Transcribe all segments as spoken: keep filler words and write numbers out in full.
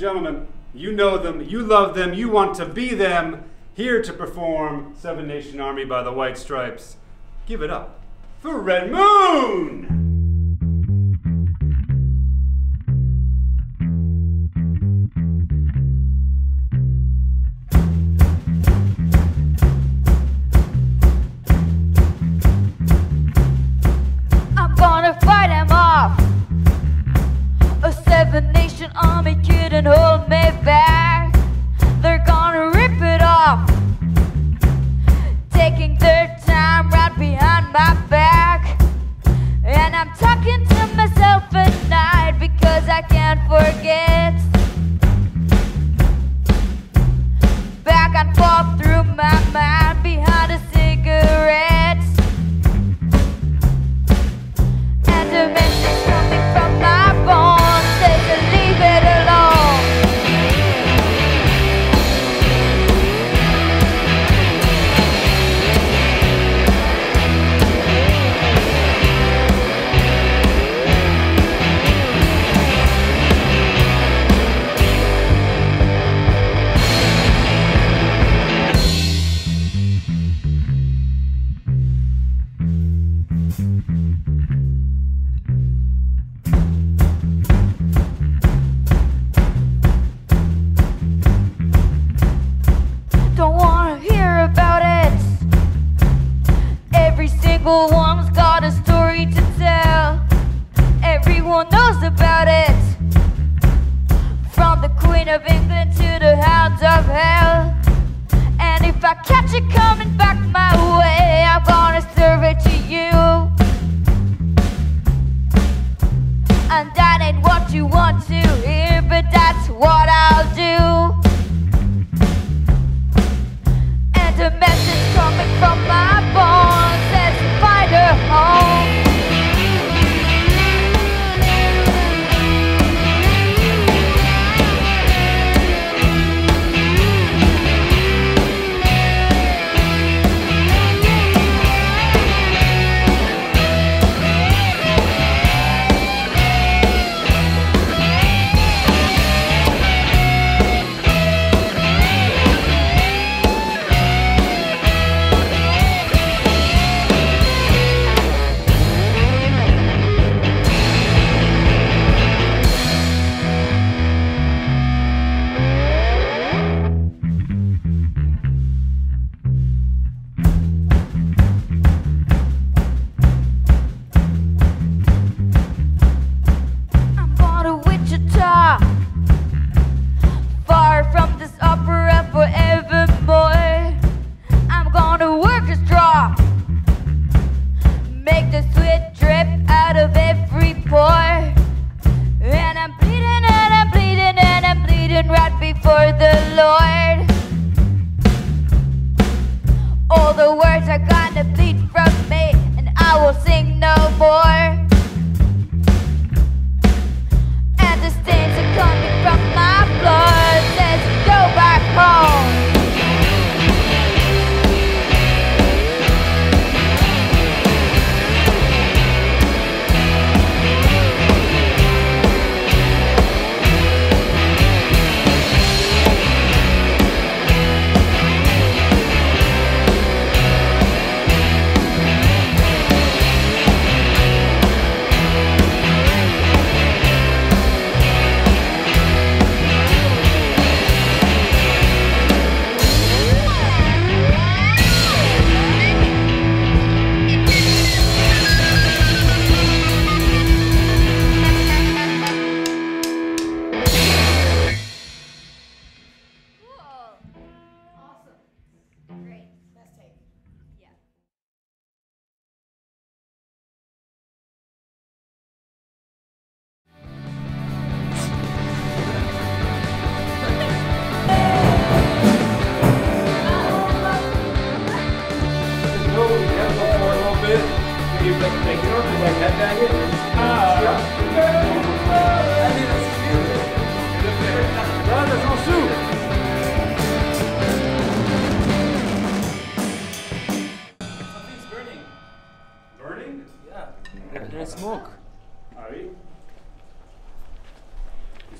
gentlemen, you know them, you love them, you want to be them, here to perform Seven Nation Army by the White Stripes. Give it up for Red Moon! I'm gonna fight them off. A Seven Nation Army couldn't hold me back. They're gonna rip it off, taking their time right behind my back. And I'm talking to myself at night because I can't forget. Back and forth through my mind behind a cigarette. And the message coming from my bones says to leave it alone. Don't wanna hear about it. Every single one's got a story to tell. Everyone knows about it. From the Queen of England to the Hounds of Hell. And if I catch it coming back my way, I'm gonna serve it to you. And that ain't what you want to hear, but that's what I'll do. And a message coming from my bones says to find her home. I'm going to Wichita, far from this opera forevermore. I'm gonna orchestra, make the sweat drip out of every pore. And I'm bleeding and I'm bleeding and I'm bleeding right before the Lord. All the words are gonna bleed from me and I will sing no more. And the stains are coming from my blood says go back home.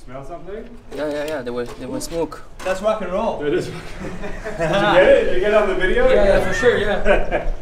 Smell something? Yeah, yeah, yeah. There was there was smoke. That's rock and roll. It is. Did you get it? Did you get it on the video? Yeah, yeah, for sure. Yeah.